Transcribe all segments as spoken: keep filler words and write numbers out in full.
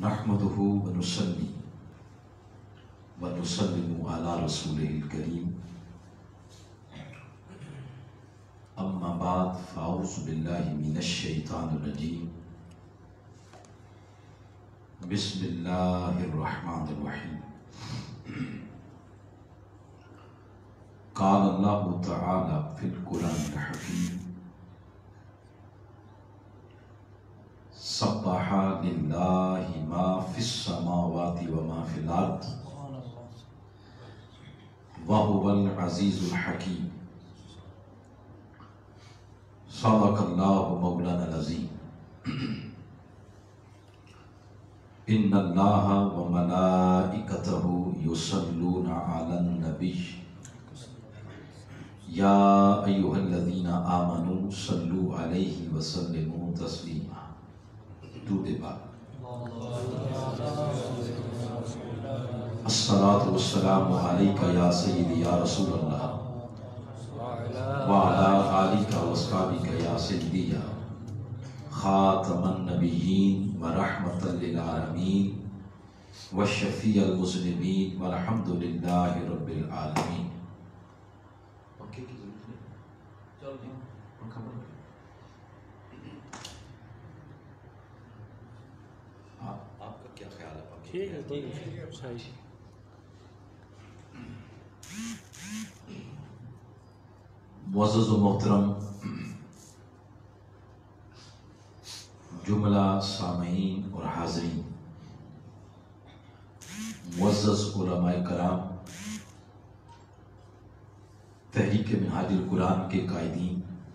نحمده ونصلي ونسلم على رسوله الكريم أما بعد فأعوذ بالله من الشيطان الرجيم بسم الله الرحمن الرحيم قال الله تعالى في القرآن الحكيم سبح لله ما في السماوات وما في الأرض وهو العزيز الحكيم صدق الله مولانا العظيم إن الله وملائكته يصلون على النبي يا أيها الذين آمنوا صلوا عليه وسلموا تسليما. درود پاک. الصلاة والسلام عليك يا سيدي يا رسول الله وعلى آلك وأصحابك يا سيدي يا خاتم النبيين ورحمة للعالمين والشفيع المسلمين والحمد لله رب العالمين. آپ کا کیا خیال ہے؟ معزز و محترم جملہ سامعین اور حاضرین، معزز علماء کرام، تحریک منہاج القرآن کے قائدین،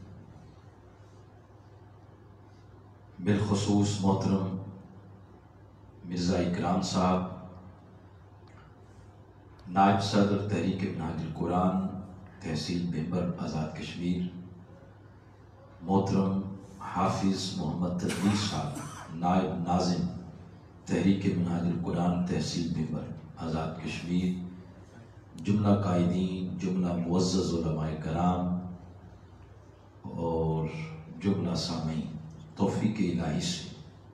بالخصوص محترم مرزا اکرام صاحب، نائب صدر تحریک منہاج القرآن تحصیل بھمبر آزاد کشمیر، محترم حافظ محمد تدبیر صاحب، نائب ناظم تحریک منہاج القرآن تحصیل بھمبر آزاد کشمیر، جملہ قائدین، جملہ معزز علماء کرام اور جملہ سامعین، توفیق الہی سے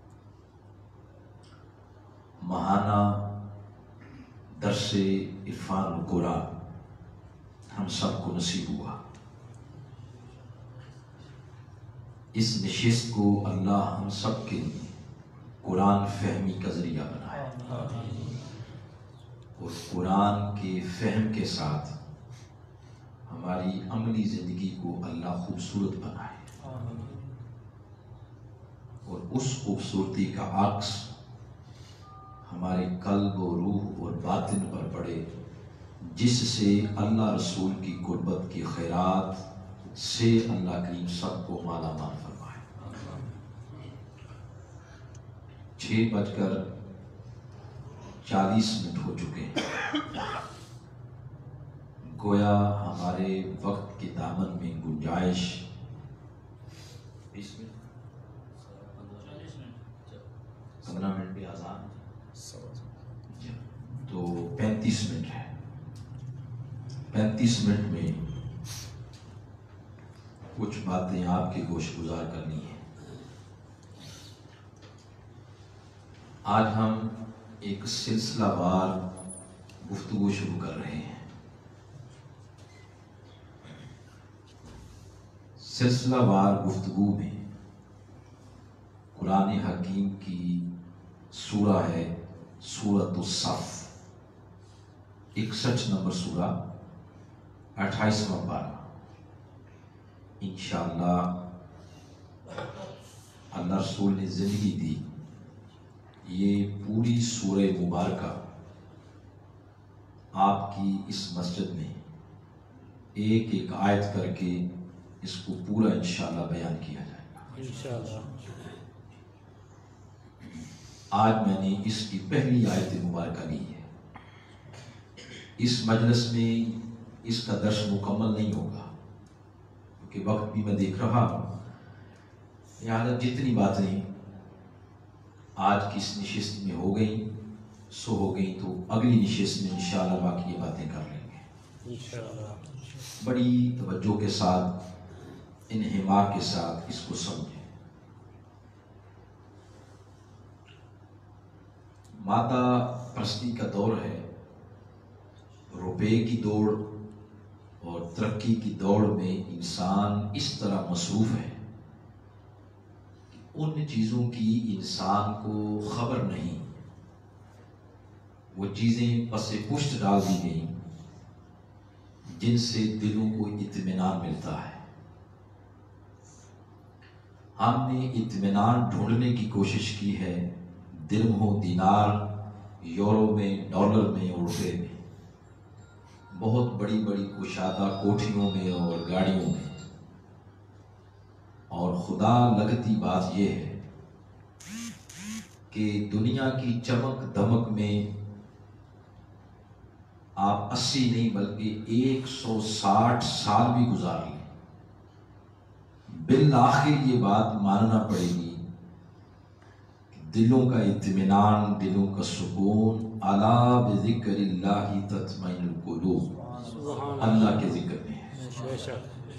ماہانہ درس عرفان القرآن ہم سب کو نصیب ہوا. اس نشست کو اللہ ہم سب کے لیے قرآن فہمی کا ذریعہ بنائے اور قرآن کے فہم کے ساتھ ہماری عملی زندگی کو اللہ خوبصورت بنائے اور اس خوبصورتی کا عکس ہمارے قلب و روح اور باطن پر پڑے، جس سے اللہ رسول کی قربت کی خیرات سے اللہ کریم سب کو مالا مال فرمائے. چھ بج کر چالیس منٹ ہو چکے ہیں. گویا ہمارے وقت کے دامن میں گنجائش بیس منٹ پندرہ منٹ بھی آزاد تو پینتیس منٹ ہے. پینتیس منٹ میں کچھ باتیں آپ کے گوش گزار کرنی ہیں. آج ہم ایک سلسلہ وار گفتگو شروع کر رہے ہیں. سلسلہ وار گفتگو میں قرآن حکیم کی سورہ ہے سورۃ الصف، اکسٹھ نمبر سورہ، اٹھائیسواں پارہ. انشاءاللہ اللہ رسول نے زندگی دی، یہ پوری سورہ مبارکہ آپ کی اس مسجد میں ایک ایک آیت کر کے اس کو پورا انشاءاللہ بیان کیا جائے گا انشاءاللہ. آج میں نے اس کی پہلی آیت مبارکہ لی ہے. اس مجلس میں اس کا درس مکمل نہیں ہوگا کیونکہ وقت بھی میں دیکھ رہا ہوں، لہٰذا جتنی باتیں آج کی اس نشست میں ہو گئیں سو ہو گئیں، تو اگلی نشست میں انشاءاللہ باقی یہ باتیں کر لیں گے انشاءاللہ. بڑی توجہ کے ساتھ، انہماک کے ساتھ اس کو سمجھیں. مادہ پرستی کا دور ہے، روپے کی دوڑ اور ترقی کی دوڑ میں انسان اس طرح مصروف ہے کہ ان چیزوں کی انسان کو خبر نہیں، وہ چیزیں پس پشت ڈال دی گئیں جن سے دلوں کو اطمینان ملتا ہے۔ ہم نے اطمینان ڈھونڈنے کی کوشش کی ہے درہم و دینار، یورو میں، ڈالر میں اور روپے میں، بہت بڑی بڑی کشادہ کوٹھیوں میں اور گاڑیوں میں، اور خدا لگتی بات یہ ہے کہ دنیا کی چمک دمک میں آپ اسی نہیں بلکہ ایک سو ساٹھ سال بھی گزار لیں، بالآخر یہ بات ماننا پڑے گی کہ دلوں کا اطمینان، دلوں کا سکون الا بذکر اللہ تطمئن القلوب، اللہ کے ذکر میں ہے۔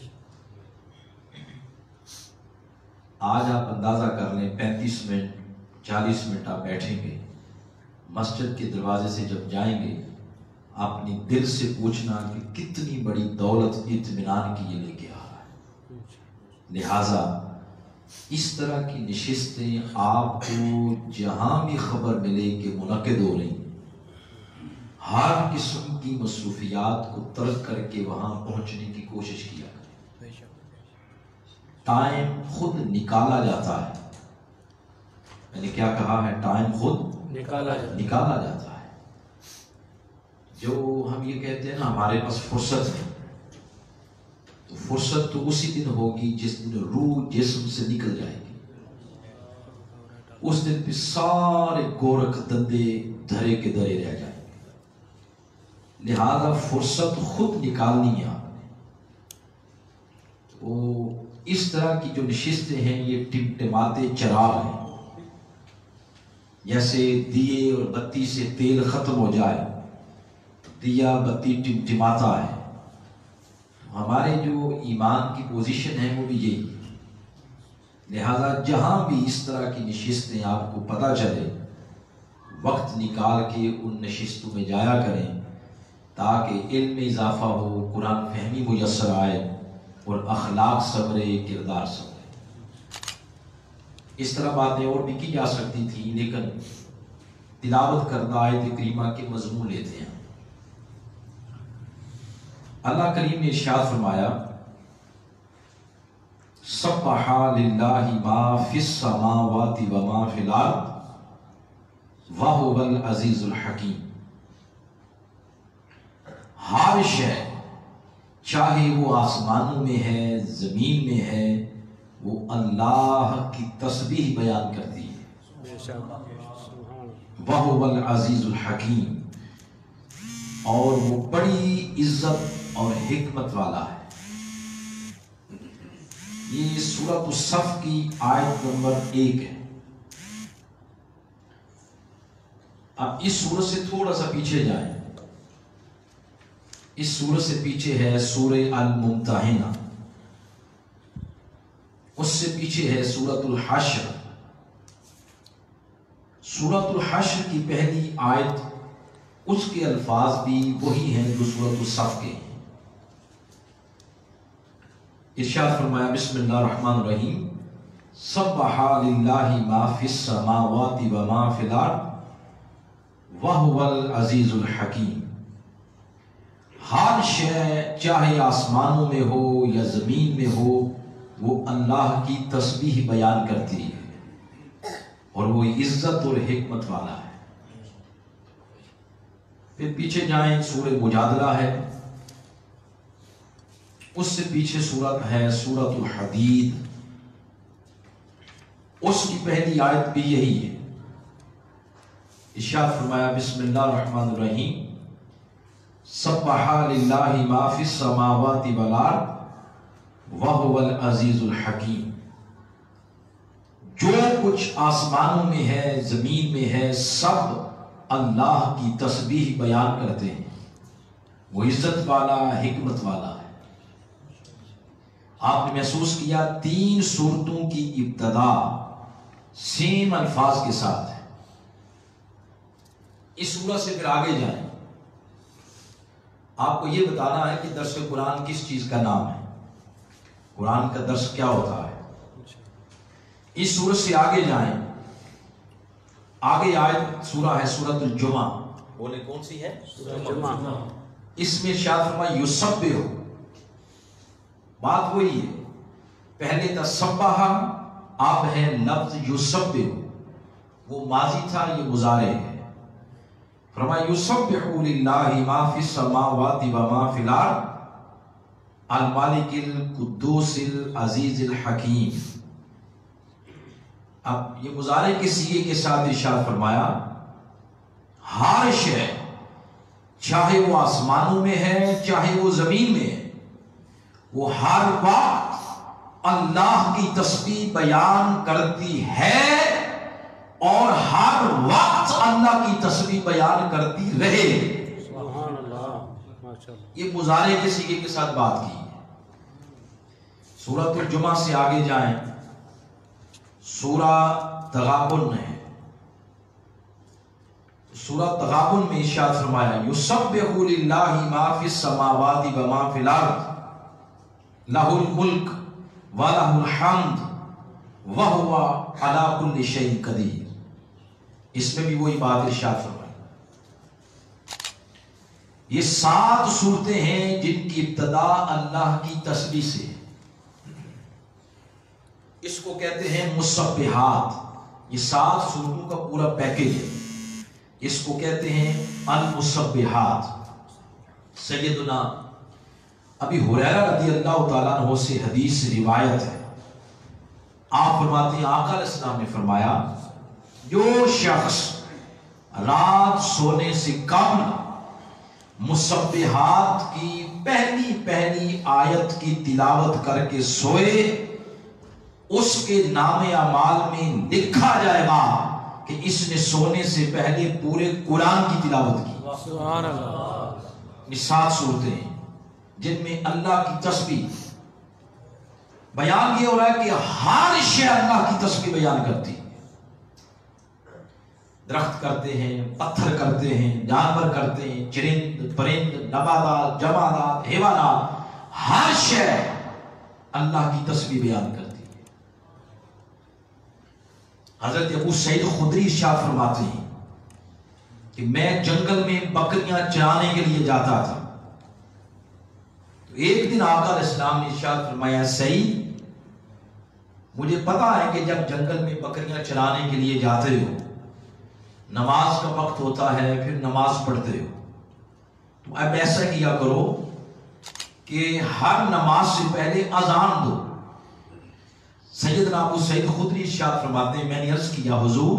آج آپ اندازہ کر لیں پینتیس منٹ چالیس منٹ آپ بیٹھیں گے، مسجد کے دروازے سے جب جائیں گے اپنی دل سے پوچھنا کہ کتنی بڑی دولت اطمینان کی یہ لے کے آ رہا ہے۔ لہٰذا اس طرح کی نشستیں آپ کو جہاں بھی خبر ملے کہ منعقد ہو رہی، ہر قسم کی مصروفیات کو ترک کر کے وہاں پہنچنے کی کوشش کیا کریں۔ ٹائم خود نکالا جاتا ہے، میں نے کیا کہا ہے؟ ٹائم خود نکالا نکالا جاتا ہے۔ جو ہم یہ کہتے ہیں نا ہمارے پاس فرصت ہے، تو فرصت تو اسی دن ہوگی جس دن روح جسم سے نکل جائے گی، اس دن پہ سارے گورکھ دندے دھرے کے دھرے رہ جائیں گے۔ لہذا فرصت خود نکالنی ہے آپ نے۔ تو اس طرح کی جو نشستیں ہیں یہ ٹمٹماتے چراغ ہیں، جیسے دیے اور بتی سے تیل ختم ہو جائے، دیا بتی ٹمٹماتا ہے۔ ہمارے جو ایمان کی پوزیشن ہے وہ بھی یہی ہے۔ لہذا جہاں بھی اس طرح کی نشستیں آپ کو پتہ چلے، وقت نکال کے ان نشستوں میں جایا کریں تاکہ علم میں اضافہ ہو، قرآن فہمی میسر آئے اور اخلاق سنورے، کردار سنورے۔ اس طرح باتیں اور بھی کی جا سکتی تھیں، لیکن تلاوت کردہ آیت کریمہ کے مضمون لیتے ہیں۔ اللہ کریم نے ارشاد فرمایا سبح للہ ما فی السماوات و ما فی الارض وہو العزیز الحکیم۔ ہر شے چاہے وہ آسمانوں میں ہے، زمین میں ہے، وہ اللہ کی تسبیح بیان کرتی ہے۔ وہو العزیز الحکیم، اور وہ بڑی عزت اور حکمت والا ہے۔ یہ سورۃ الصف کی آیت نمبر ایک ہے۔ اب اس سورت سے تھوڑا سا پیچھے جائیں، اس سورت سے پیچھے ہے سورہ الممتحنہ، اس سے پیچھے ہے سورۃ الحشر۔ سورۃ الحشر کی پہلی آیت، اس کے الفاظ بھی وہی ہیں جو سورۃ الصف کے ہیں۔ ارشاد فرمایا بسم اللہ الرحمن الرحیم سبح للہ ما فی السماوات و ما فی الارض وہو العزیز الحکیم۔ ہر شے چاہے آسمانوں میں ہو یا زمین میں ہو، وہ اللہ کی تسبیح بیان کرتی ہے اور وہ عزت اور حکمت والا ہے۔ پھر پیچھے جائیں، سورہ مجادلہ ہے، اس سے پیچھے سورت ہے سورۃ الحدید، اس کی پہلی آیت بھی یہی ہے۔ ارشاد فرمایا بسم اللہ الرحمن الرحیم سبح للہ ما فی السماوات والارض وہو العزیز الحکیم۔ جو کچھ آسمانوں میں ہے، زمین میں ہے، سب اللہ کی تسبیح بیان کرتے ہیں، وہ عزت والا، حکمت والا ہے۔ آپ نے محسوس کیا تین سورتوں کی ابتدا سیم الفاظ کے ساتھ ہے۔ اس سورہ سے پھر آگے جائیں، آپ کو یہ بتانا ہے کہ درس قرآن کس چیز کا نام ہے، قرآن کا درس کیا ہوتا ہے۔ اس سورہ سے آگے جائیں، آگے آیت سورہ ہے سورۃ الجمعہ، بولے کون سی ہے؟ جمعہ۔ اس میں ارشاد فرمایا یسبح، بات وہی ہے، پہلے تسبح اب ہے لفظ یسبح، وہ ماضی تھا یہ مضارع ہے۔ فرمایا یسبح للہ ما فی السماوات و ما فی الارض المالک القدوس العزیز الحکیم۔ اب یہ مضارع کے صیغے کے ساتھ ارشاد فرمایا ہر شے، چاہے وہ آسمانوں میں ہے چاہے وہ زمین میں ہے، وہ ہر وقت اللہ کی تسبیح بیان کرتی ہے اور ہر وقت اللہ کی تسبیح بیان کرتی رہے۔ سبحان اللہ، ماشاءاللہ۔ یہ مضارع کے صیغے کے ساتھ بات کی ہے۔ سورۃ الجمعہ سے آگے جائیں، سورہ تغابن ہے، سورہ تغابن میں ارشاد فرمایا یسبح للہ ما فی السماوات و ما فی الارض لہ الملک و لہ الحمد وہو علی کل شیء قدیر۔ اس میں بھی وہی بات ارشاد فرمائی۔ یہ سات صورتیں ہیں جن کی ابتدا اللہ کی تسبیح سے ہے، اس کو کہتے ہیں مسبحات۔ یہ سات صورتوں کا پورا پیکج ہے، اس کو کہتے ہیں المسبحات۔ سیدنا ابی ہریرہ رضی اللہ تعالیٰ عنہ سے حدیث روایت ہے، آپ فرماتے ہیں آقا علیہ السلام نے فرمایا جو شخص رات سونے سے قبل مسبحات کی پہلی پہلی آیت کی تلاوت کر کے سوئے، اس کے نام اعمال میں لکھا جائے گا کہ اس نے سونے سے پہلے پورے قرآن کی تلاوت کی۔ سبحان اللہ۔ یہ سات صورتیں ہیں جن میں اللہ کی تسبیح بیان یہ ہو رہا ہے کہ ہر شے اللہ کی تسبیح بیان کرتی ہے۔ درخت کرتے ہیں، پتھر کرتے ہیں، جانور کرتے ہیں، چرند پرند نباتات جمادات حیوانات، ہر شے اللہ کی تسبیح بیان کرتی ہے۔ حضرت ابو سعید خدری ارشاد فرماتے ہیں کہ میں جنگل میں بکریاں چرانے کے لیے جاتا تھا، تو ایک دن آقا علیہ السلام نے ارشاد فرمایا سعید مجھے پتا ہے کہ جب جنگل میں بکریاں چرانے کے لیے جاتے ہو نماز کا وقت ہوتا ہے، پھر نماز پڑھتے ہو، تو اب ایسا کیا کرو کہ ہر نماز سے پہلے اذان دو۔ سیدنا ابو سعید خدری ارشاد فرماتے ہیں میں نے عرض کیا حضور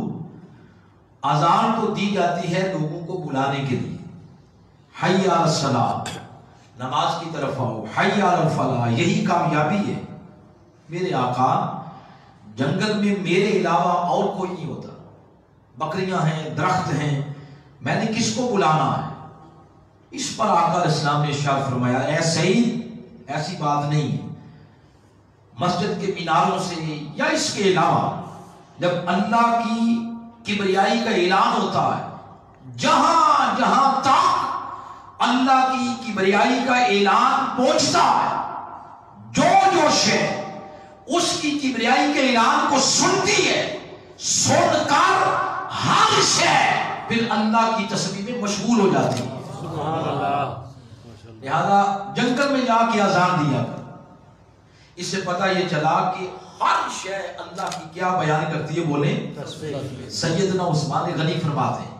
اذان تو دی جاتی ہے لوگوں کو بلانے کے لیے، حی علی الصلاۃ، نماز کی طرف آؤ، حی علی الفلاح، یہی کامیابی ہے۔ میرے آقا جنگل میں میرے علاوہ اور کوئی نہیں ہوتا، بکریاں ہیں، درخت ہیں، میں نے کس کو بلانا ہے؟ اس پر آقا علیہ السلام نے ارشاد فرمایا اے سعید ایسی بات نہیں ہے، مسجد کے میناروں سے یا اس کے علاوہ جب اللہ کی کبریائی کا اعلان ہوتا ہے، جہاں جہاں تک اللہ کی کبریائی کا اعلان پہنچتا ہے، جو جو شے اس کی کبریائی کے اعلان کو سنتی ہے، سن کر ہر شے پھر اللہ کی تسبیح میں مشغول ہو جاتی ہے۔ سبحان اللہ۔ لہذا جنگل میں جا کے اذان دیا کر، اس سے پتہ یہ چلا کہ ہر شے اللہ کی کیا بیان کرتی ہے، بولیں تسبیح۔ سیدنا عثمان غنی فرماتے ہیں،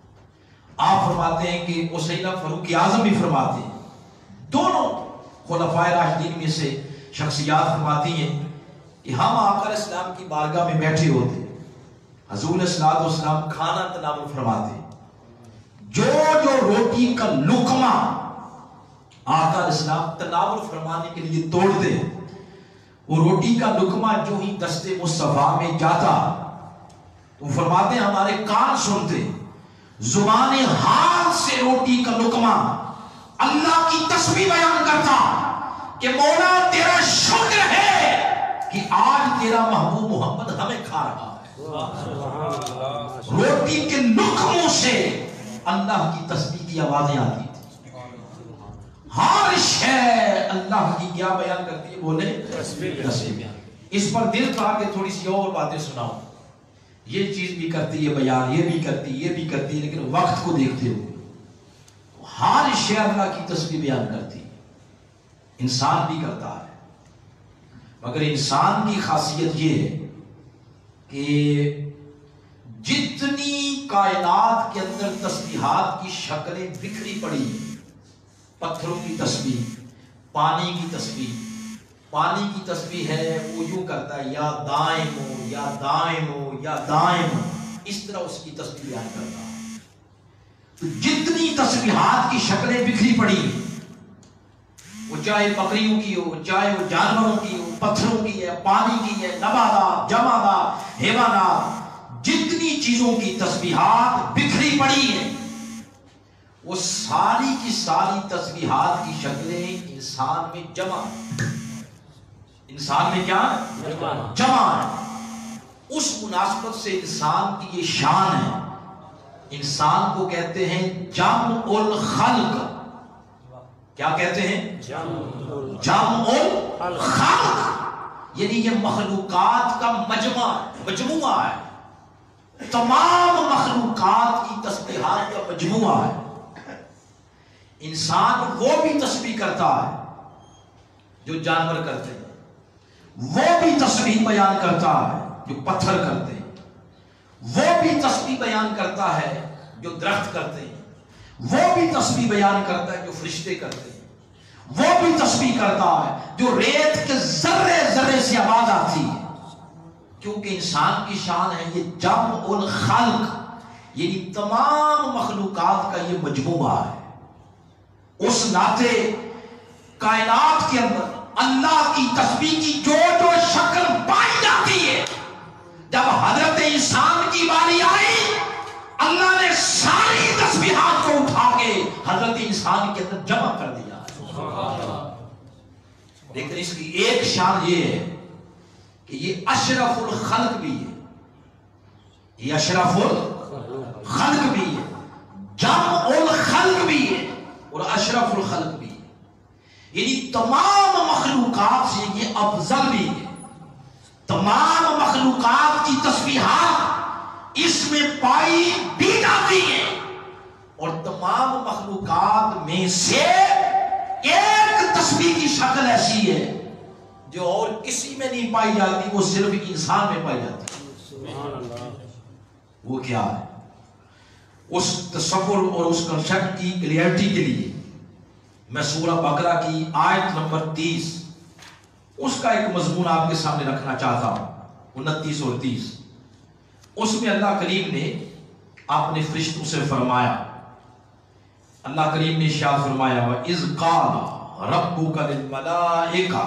آپ فرماتے ہیں کہ سیدنا فاروق اعظم بھی فرماتے ہیں، دونوں خلفائے راشدین میں سے شخصیات فرماتی ہیں کہ ہم آقا علیہ السلام کی بارگاہ میں بیٹھے ہوتے، حضور علیہ الصلوۃ والسلام کھانا تناول فرماتے، جو جو روٹی کا لقمہ آقا علیہ السلام تناول فرمانے کے لیے توڑتے، وہ روٹی کا لقمہ جو ہی دست مصطفیٰ میں جاتا تو فرماتے ہیں ہمارے کان سنتے، زبان حال سے روٹی کا لقمہ اللہ کی تسبیح بیان کرتا کہ مولا تیرا شکر ہے کہ آج تیرا محبوب محمد ہمیں کھا رہا ہے۔ روٹی کے لقموں سے اللہ کی تسبیح کی آوازیں آتی تھی. ہر شے اللہ کی کیا بیان کرتی ہے؟ بولے تسبیح. اس پر دل تھا کہ تھوڑی سی اور باتیں سناؤں. یہ چیز بھی کرتی ہے بیان، یہ بھی کرتی یہ بھی کرتی ہے، لیکن وقت کو دیکھتے ہوئے ہر شے اللہ کی تسبیح بیان کرتی ہے. انسان بھی کرتا ہے، مگر انسان کی خاصیت یہ ہے کہ جتنی کائنات کے اندر تسبیحات کی شکلیں بکھری پڑی ہیں، پتھروں کی تسبیح، پانی کی تسبیح. پانی کی تسبیح ہے وہ یوں کرتا ہے یا دائم ہو یا دائم ہو یا دائم ہو، اس طرح اس کی تسبیح بیان کرتا ہے. تو جتنی تسبیحات کی شکلیں بکھری پڑی ہیں، وہ چاہے بکریوں کی ہو، چاہے وہ جانوروں کی ہو، پتھروں کی ہے، پانی کی ہے، نباتات، جمادات، حیوانات، جتنی چیزوں کی تسبیحات بکھری پڑی ہیں، وہ ساری کی ساری تسبیحات کی شکلیں انسان میں جمع انسان میں کیا جمع ہے. اس مناسبت سے انسان کی یہ شان ہے. انسان کو کہتے ہیں جمع الخلق. کیا کہتے ہیں؟ جمع الخلق. یعنی یہ مخلوقات کا مجمع مجموعہ ہے. تمام مخلوقات کی تسبیحات کا مجموعہ ہے. انسان وہ بھی تسبیح کرتا ہے جو جانور کرتے ہیں، وہ بھی تسبیح بیان کرتا ہے جو پتھر کرتے ہیں، وہ بھی تسبیح بیان کرتا ہے جو درخت کرتے ہیں، وہ بھی تسبیح بیان کرتا ہے جو فرشتے کرتے ہیں، وہ بھی تسبیح کرتا ہے جو ریت کے ذرے ذرے سے آواز آتی ہے. کیونکہ انسان کی شان ہے یہ جمع الخلق، یعنی تمام مخلوقات کا یہ مجموعہ ہے. اس ناطے کائنات کے اندر اللہ کی تسبیح کی جو جو شکل پائی جاتی ہے، جب حضرت انسان کی باری آئی اللہ نے ساری تسبیحات کو اٹھا کے حضرت انسان کے اندر جمع کر دیا. لیکن اس کی ایک شان یہ ہے کہ یہ اشرف الخلق بھی ہے. یہ اشرف الخلق بھی ہے، جمع الخلق بھی ہے اور اشرف الخلق بھی ہے. یعنی تمام مخلوقات سے یہ افضل بھی ہے. تمام مخلوقات کی تسبیحات اس میں پائی بھی جاتی ہیں، اور تمام مخلوقات میں سے ایک تسبیح کی شکل ایسی ہے جو اور کسی میں نہیں پائی جاتی، وہ صرف انسان میں پائی جاتی ہے. وہ کیا ہے؟ اس تصور اور اس کنسیپٹ کی کلیئرٹی کے لیے میں سورہ بقرہ کی آیت نمبر تیس اس کا ایک مضمون آپ کے سامنے رکھنا چاہتا ہوں. انتیس اور تیس اس میں اللہ کریم نے اپنے فرشتوں سے فرمایا، اللہ کریم نے ارشاد فرمایا وَإِذْ قَالَ رَبُّكَ لِلْمَلَائِكَةِ،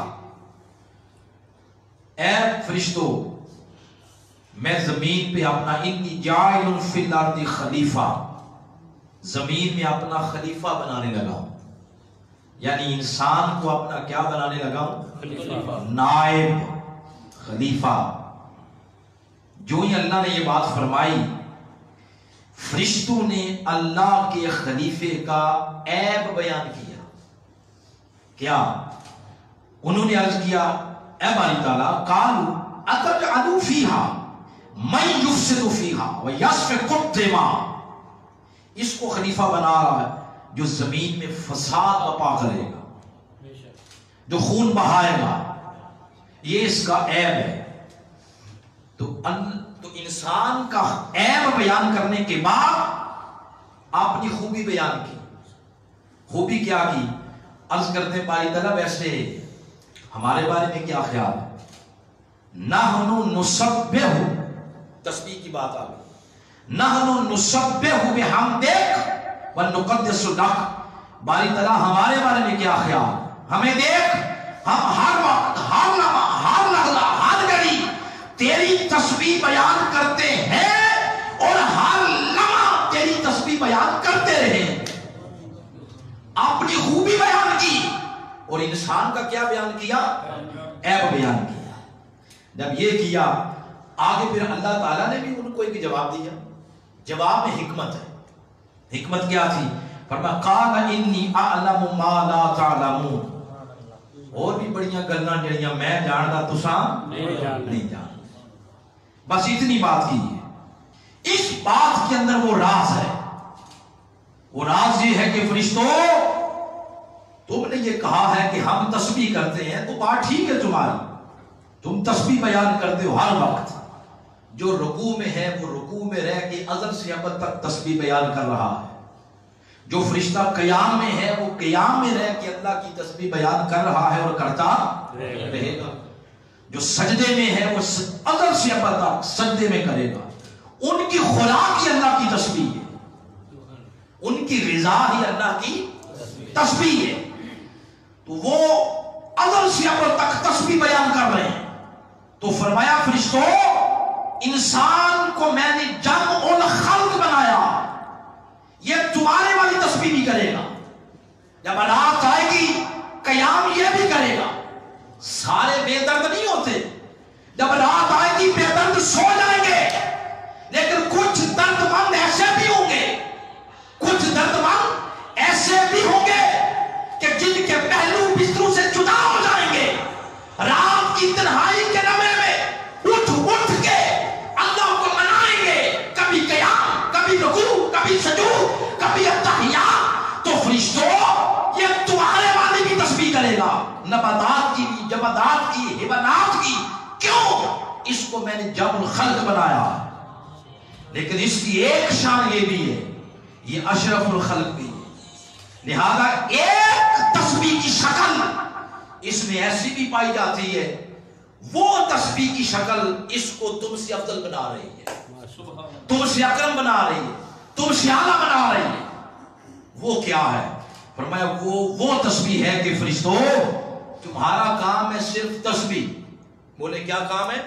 اے فرشتوں میں زمین پہ اپنا انی جاعل فی الارض خلیفہ، زمین میں اپنا خلیفہ بنانے لگا ہوں. یعنی انسان کو اپنا کیا بنانے لگا ہوں؟ خلیفہ، نائب، خلیفہ. جو ہی اللہ نے یہ بات فرمائی، فرشتوں نے اللہ کے خلیفے کا عیب بیان کیا. کیا؟ انہوں نے عرض کیا اے باری تعالیٰ قالوا اتجعل فیہا من یفسد فیہا ویسفک الدماء، اس کو خلیفہ بنا رہا ہے جو زمین میں فساد بپا کرے گا، جو خون بہائے گا، یہ اس کا عیب ہے. تو تو انسان کا عیب بیان کرنے کے بعد اپنی خوبی بیان کی. خوبی کیا کی؟ عرض کرتے ہیں باری تعالیٰ ویسے ہمارے بارے میں کیا خیال ہے؟ نحن نسبح، تسبیح کی بات آ گئی، نحن نسبح بحمدک ونقدس لک. باری تعالیٰ ہمارے بارے میں کیا خیال؟ ہمیں دیکھ، ہم ہر وقت، ہر لمحہ، ہر لحظہ، ہر گھڑی تیری تسبیح بیان کرتے ہیں اور ہر لمحہ تیری تسبیح بیان کرتے رہے. اپنی خوبی بیان کی اور انسان کا کیا بیان کیا؟ عیب بیان کیا. جب یہ کیا آگے پھر اللہ تعالیٰ نے بھی ان کو ایک جواب دیا. جواب میں حکمت ہے. حکمت کیا تھی؟ فرمایا قال انی اعلم ما لا تعلمون، اور بھی بڑیاں گلاں جڑیاں میں جاندا تساں نہیں جان، بس اتنی بات کی ہے۔ اس بات کے اندر وہ راز ہے، وہ راز یہ ہے کہ فرشتوں تم نے یہ کہا ہے کہ ہم تسبیح کرتے ہیں، تو بات ٹھیک ہے تمہاری، تم تسبیح بیان کرتے ہو ہر وقت، جو رکوع میں ہے وہ رکوع میں رہ کے ازل سے ابد تک تسبیح بیان کر رہا ہے، جو فرشتہ قیام میں ہے وہ قیام میں رہ کے اللہ کی تسبیح بیان کر رہا ہے اور کرتا رہے گا، جو سجدے میں ہے وہ ازل سے ابد تک سجدے میں کرے گا، ان کی خوراک ہی اللہ کی تسبیح ہے، ان کی غذا ہی اللہ کی تسبیح ہے، تو وہ ازل سے ابد تک تسبیح بیان کر رہے ہیں۔ تو فرمایا فرشتوں انسان کو میں نے جمع الخلق بنایا، یہ تمہارے والی تسبیح بھی کرے گا، جب رات آئے گی قیام یہ بھی کرے گا، سارے بے درد نہیں ہوتے، جب رات آئے گی بے درد سو جائیں گے، لیکن کچھ درد مند ایسے بھی ہوں گے، کچھ درد مند ایسے بھی ہوں گے کہ جن کے پہلو بستروں سے جدا ہو جائیں گے، رات کی تنہائی کے لمحے میں اٹھ اٹھ کے اللہ کو منائیں گے، کبھی قیام، کبھی رکوع، کبھی سجود، کبھی التحیات۔ تو فرشتوں یہ تمہارے والی بھی تسبیح کرے گا، نباتات کی بھی، جمادات کی، حیوانات کی، کیوں؟ اس کو میں نے جمع الخلق بنایا، لیکن اس کی ایک شان یہ بھی ہے، یہ اشرف الخلق بھی ہے، لہذا ایک تسبیح کی شکل اس میں ایسی بھی پائی جاتی ہے، وہ تسبیح کی شکل اس کو تم سے افضل بنا رہی ہے، تم سے اکرم بنا رہی ہے، تم سے اعلیٰ بنا رہی ہے۔ وہ کیا ہے؟ فرمایا وہ وہ تسبیح ہے کہ فرشتوں تمہارا کام ہے صرف تسبیح، بولے کیا کام ہے؟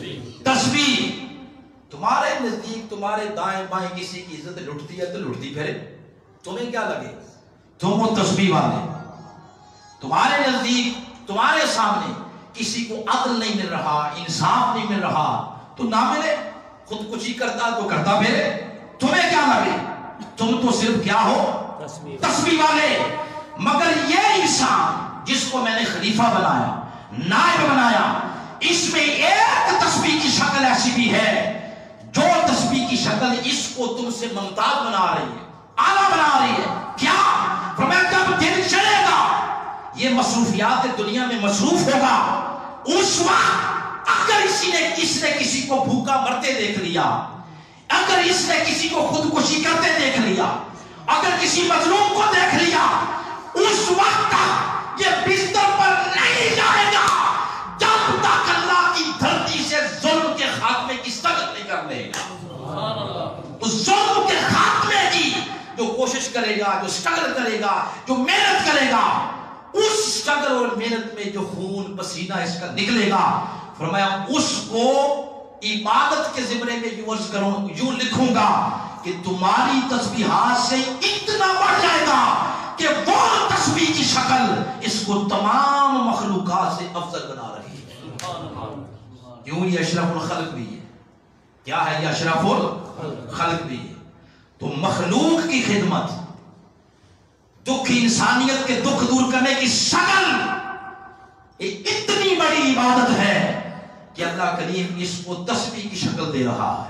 تسبیح۔ تمہارے نزدیک تمہارے دائیں بائیں کسی کی عزت لٹتی ہے تو لٹتی پھرے، تمہیں کیا لگے؟ تم وہ تسبیح والے، تمہارے نزدیک تمہارے سامنے کسی کو عدل نہیں مل رہا، انصاف نہیں مل رہا تو نہ ملے، خودکشی کرتا تو کرتا پھرے، تمہیں کیا لگے؟ تم تو صرف کیا ہو؟ تسبیح والے۔ مگر یہ انسان جس کو میں نے خلیفہ بنایا، نائب بنایا، اس میں ایک تسبیح کی شکل ایسی بھی ہے جو تسبیح کی شکل اس کو تم سے ممتاز بنا رہی ہے، اعلیٰ بنا رہی ہے۔ کیا؟ فرمایا جب دن چڑھے گا، یہ مصروفیات دنیا میں مصروف ہوگا، اس وقت اگر اسی نے کس نے کسی کو بھوکا مرتے دیکھ لیا، اگر اس نے کسی کو خودکشی کرتے دیکھ لیا، اگر کسی مظلوم کو دیکھ لیا، اس وقت تک یہ بستر پر نہیں جائے گا جب تک اللہ کی دھرتی سے ظلم کے خاتمے کی سخت نہیں کر لے گا۔ اس ظلم کے خاتمے کی جو کوشش کرے گا، جو سٹرگل کرے گا، جو محنت کرے گا، اس سٹرگل اور محنت میں جو خون پسینہ اس کا نکلے گا، فرمایا اس کو عبادت کے زمرے میں یوں عرض کروں، یوں لکھوں گا کہ تمہاری تسبیحات سے اتنا بڑھ جائے گا کہ وہ تسبیح کی شکل اس کو تمام مخلوقات سے افضل بنا رہی ہے۔ کیوں؟ یہ اشرف الخلق بھی ہے۔ کیا ہے یہ اشرف الخلق بھی ہے؟ تو مخلوق کی خدمت، دکھ انسانیت کے دکھ دور کرنے کی شکل ایک اتنی بڑی عبادت ہے کہ اللہ کریم اس کو تسبیح کی شکل دے رہا ہے۔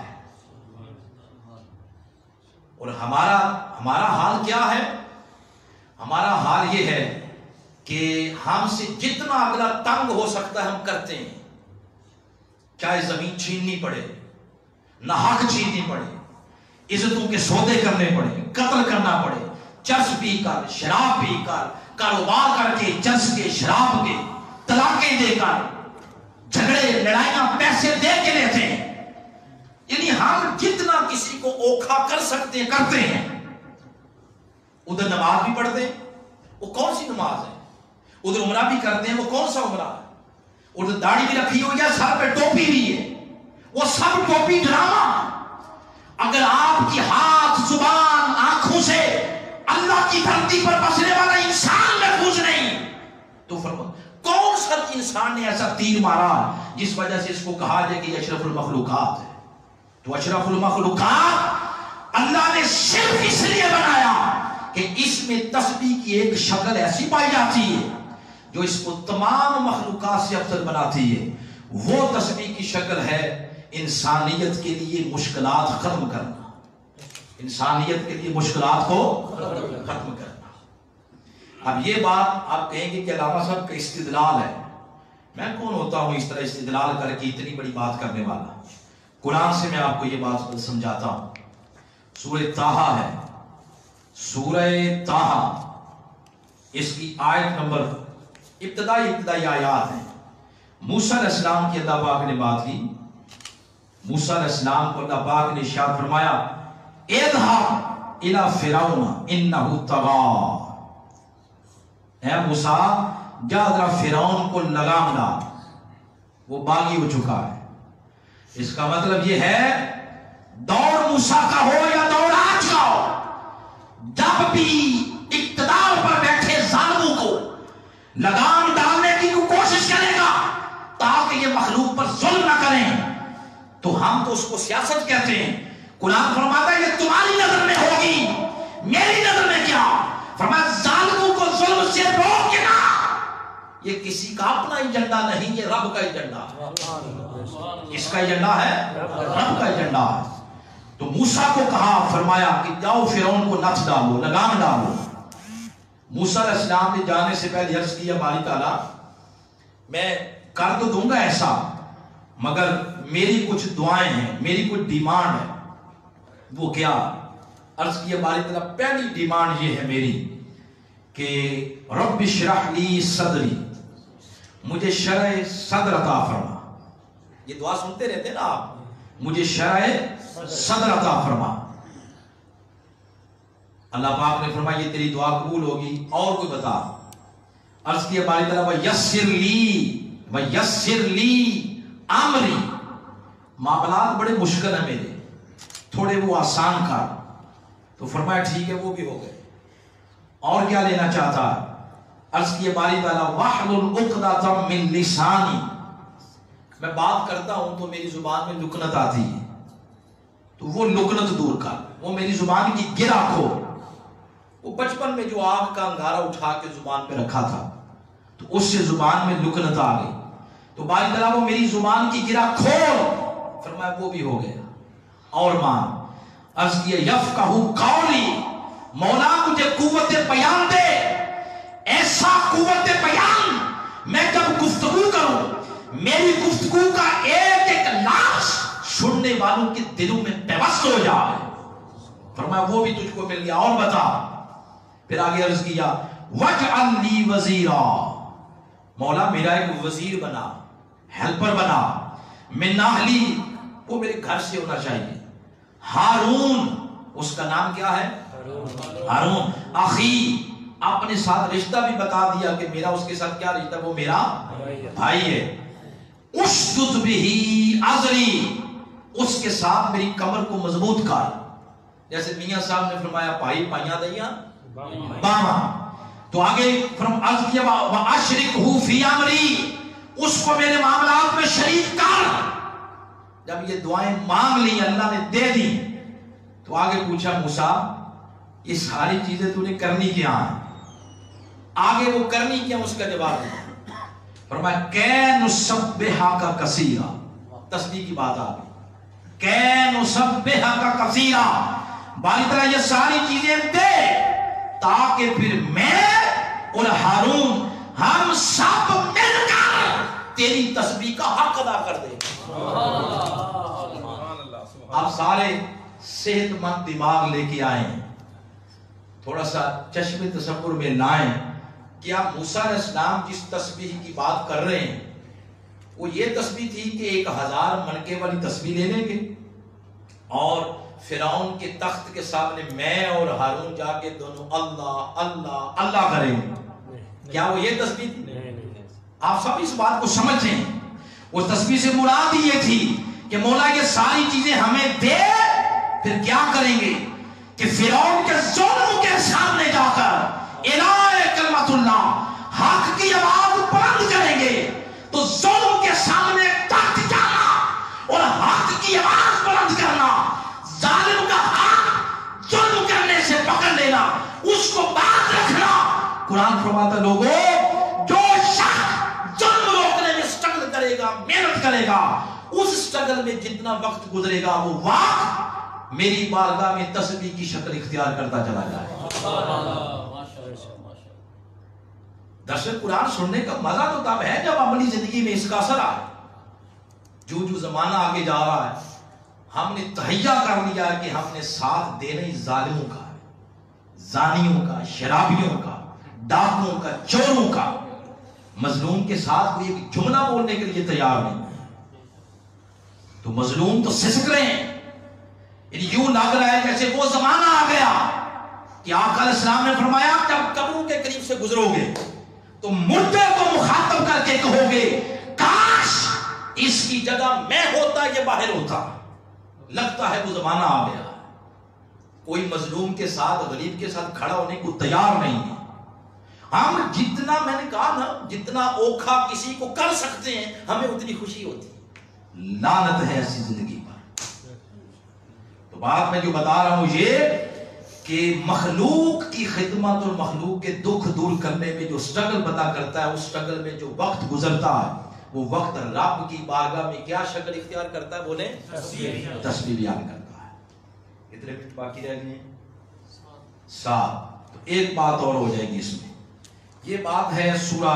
اور ہمارا ہمارا حال کیا ہے؟ ہمارا حال یہ ہے کہ ہم سے جتنا اگلا تنگ ہو سکتا ہے ہم کرتے ہیں، چاہے زمین چھیننی پڑے، ناحق چھیننی پڑے، عزتوں کے سودے کرنے پڑے، قتل کرنا پڑے، چرس پی کر، شراب پی کر، کاروبار کر کے چرس کے، شراب کے، طلاقیں دے کر، جھگڑے لڑائیاں پیسے دے کے لیتے ہیں، یعنی ہم جتنا کسی کو اوکھا کر سکتے ہیں کرتے ہیں۔ ادھر نماز بھی پڑھتے ہیں، وہ کون سی نماز ہے؟ ادھر عمرہ بھی کرتے ہیں، وہ کون سا عمرہ ہے؟ ادھر داڑھی بھی رکھی ہوئی ہے، سر پہ ٹوپی بھی ہے، وہ سب ٹوپی ڈرامہ۔ اگر آپ کی ہاتھ، زبان، آنکھوں سے اللہ کی دھرتی پر بسنے والا انسان محفوظ نہیں تو فرما کون سا انسان نے ایسا تیر مارا جس وجہ سے اس کو کہا جائے کہ یہ اشرف المخلوقات ہے؟ تو اشرف المخلوقات اللہ نے صرف اس لیے بنایا کہ اس میں تسبیح کی ایک شکل ایسی پائی جاتی ہے جو اس کو تمام مخلوقات سے افضل بناتی ہے. وہ تسبیح کی شکل ہے انسانیت کے لیے مشکلات ختم کرنا، انسانیت کے لیے مشکلات کو ختم کرنا. اب یہ بات آپ کہیں گے کہ علامہ صاحب کا استدلال ہے. میں کون ہوتا ہوں اس طرح استدلال کر کے اتنی بڑی بات کرنے والا؟ قرآن سے میں آپ کو یہ بات سمجھاتا ہوں. سورہ طٰہٰ ہے، سورہ طٰہٰ، اس کی آیت نمبر ابتدائی ابتدائی آیات ہیں. موسیٰ علیہ السلام کی اللہ پاک نے بات کی. موسیٰ علیہ السلام کو اللہ پاک نے ارشاد فرمایا اذهب الى فرعون انه طغى. اے موسیٰ جا ذرا فرعون کو لگام ڈال، وہ باغی ہو چکا ہے. اس کا مطلب یہ ہے دور موسیٰ کا ہو یا دور آج کا ہو، جب بھی اقتدار پر بیٹھے ظالموں کو لگام ڈالنے کی کوشش کرے گا تاکہ یہ مخلوق پر ظلم نہ کریں، تو ہم تو اس کو سیاست کہتے ہیں. قرآن فرماتا ہے یہ تمہاری نظر میں ہوگی، میری نظر میں کیا؟ فرمایا ظالموں کو ظلم سے روک کے نہ. یہ کسی کا اپنا ایجنڈا نہیں، یہ رب کا ایجنڈا ہے. کس کا ایجنڈا ہے؟ رب کا ایجنڈا ہے. تو موسیٰ کو کہا، فرمایا کہ جاؤ فرعون کو نتھ ڈالو، لگام ڈالو. موسیٰ علیہ السلام نے جانے سے پہلے عرض کیا باری تعالیٰ میں کر تو دوں گا ایسا، مگر میری کچھ دعائیں ہیں، میری کچھ ڈیمانڈ ہے. وہ کیا؟ عرض کیا باری تعالیٰ پہلی ڈیمانڈ یہ ہے میری کہ رب اشرح لی صدری، مجھے شرح صدر عطا فرما. یہ دعا سنتے رہتے نا آپ، مجھے شرح صدر عطا فرما. اللہ پاک نے فرمایا یہ تیری دعا قبول ہوگی. اور کوئی بتا. عرض کیا باری تعالیٰ وَيَسِّرْ لِي وَيَسِّرْ لِي امری، معاملات بڑے مشکل ہیں میرے، تھوڑے وہ آسان کر. تو فرمایا ٹھیک ہے، وہ بھی ہو گئے. اور کیا لینا چاہتا؟ عرض کیا باری تعالیٰ وَاحْلُلْ عُقْدَةً مِّن لِسَانِي، میں بات کرتا ہوں تو میری زبان میں لکنت آتی ہے، تو وہ لکنت دور کر، وہ میری زبان کی گرہ کھول. وہ بچپن میں جو آگ کا انگارہ اٹھا کے زبان پہ رکھا تھا تو اس سے زبان میں لکنت آ گئی. تو باری تعالیٰ وہ میری زبان کی گرہ کھول. فرمایا وہ بھی ہو گیا. اور مان. عرض کیا یفقہوا قولی، مولا مجھے قوت بیان دے، ایسا قوت بیان میں جب گفتگو کروں میری گفتگو کا ایک ایک لفظ سننے والوں کے دلوں میں پیوست ہو جائے. فرمایا وہ بھی تجھ کو مل گیا. اور بتا. پھر آگے عرض کیا وَاجْعَلْ لِي وَزِيرًا، مولا میرا ایک وزیر بنا، ہیلپر بنا. مِنْ أَهْلِي، وہ میرے گھر سے ہونا چاہیے. ہارون، اس کا نام کیا ہے؟ ہارون. اخی، اپنے ساتھ رشتہ بھی بتا دیا کہ میرا اس کے ساتھ کیا رشتہ، وہ میرا بھائی ہے. اشدد بہ ازری، اس کے ساتھ میری کمر کو مضبوط کر. جیسے میاں صاحب نے فرمایا بھائی پائیاں دیاں باما، تو آگے فرم عرض کیا وَأَشْرِكْهُ فِي أَمْرِي، اس کو میرے معاملات میں شریک کر. جب یہ دعائیں مانگ لی اللہ نے دے دی تو آگے پوچھا موسیٰ یہ ساری چیزیں تو نے کرنی کیا ہیں؟ آگے وہ کرنی کیا اس کا جواب دیا. فرمایا كَيْ نُسَبِّحَكَ كَثِيرًا، تسبیح کی بات آ گئی. كَيْ نُسَبِّحَكَ كَثِيرًا، باری طرح یہ ساری چیزیں دے تاکہ پھر میں اور ہارون ہم سب مل کر تیری تسبیح کا حق ادا کر دیں. آپ سارے صحت مند دماغ لے کے آئیں، تھوڑا سا چشم تصور میں لائیں. کیا موسیٰ علیہ السلام جس تسبیح کی بات کر رہے ہیں وہ یہ تسبیح تھی کہ ایک ہزار منکے والی تسبیح لے لیں گے اور فرعون کے تخت کے سامنے میں اور ہارون جا کے دونوں اللہ اللہ اللہ کریں گے؟ کیا وہ یہ تسبیح تھی؟ آپ سب اس بات کو سمجھیں. وہ تسبیح سے مراد یہ تھی کہ مولا یہ ساری چیزیں ہمیں دے، پھر کیا کریں گے کہ فرعون کے ظلم کے سامنے جا کر الہ کلمت اللہ، حق کی آواز بلند کریں گے. تو ظلم کے سامنے ڈٹ جانا اور حق کی آواز بلند کرنا، ظالم کا حق कुरान फरमाता लोगों जो शख्स जुल्म रोकने में स्ट्रगल करेगा, मेहनत करेगा, उस स्ट्रगल में जितना वक्त गुजरेगा वो वक्त मेरी बारगाह में तस्बीह की शक्ल इख्तियार करता चला जाए। दर्शन कुरान सुनने का मजा तो तब है जब अमली जिंदगी में इसका असर आए। जो जो जमाना आगे जा रहा है, हमने तहैया कर लिया है कि हमने साथ देना ही जालिमों का, जानियों का, शराबियों का, डाकुओं का, चोरों का। मजलूम के साथ कोई एक जुमला बोलने के लिए तैयार नहीं, तो मजलूम तो सिसक रहे हैं। यूं लग रहा है जैसे वो जमाना आ गया कि आका अलैहिस्सलाम ने फरमाया जब कब्रों के करीब से गुजरोगे तो मुर्दे को मुखातब करके कहोगे काश इसकी जगह मैं होता, ये बाहर होता। लगता है वो जमाना आ गया, कोई मजलूम के साथ, गरीब के साथ खड़ा होने को तैयार नहीं है। हम जितना, मैंने कहा ना, जितना ओखा किसी को कर सकते हैं हमें उतनी खुशी होती है। लानत है ऐसी जिंदगी पर। तो बात मैं जो बता रहा हूं ये कि मखलूक की खिदमत और मखलूक के दुख दूर करने में जो स्ट्रगल पता करता है, उस स्ट्रगल में जो वक्त गुजरता है वो वक्त रब की बारगाह में क्या शक्ल इख्तियार करता है, बोले तस्बीह बयान करता है। कितने मिनट बाकी रह गए? सात। तो एक बात और हो जाएगी इसमें। ये बात है सूरा